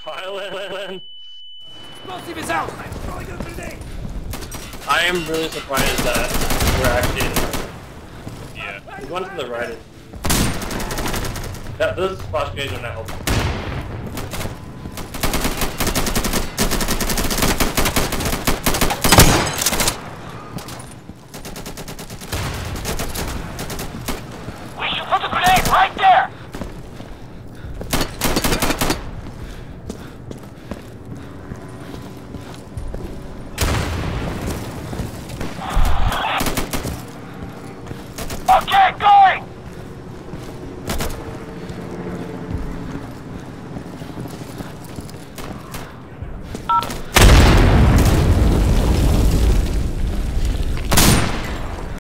Thailand. Explosive is out! I'm throwing a grenade! I am really surprised that we're actually in. Yeah. We're going to the right. Those splash grenades are not helpful.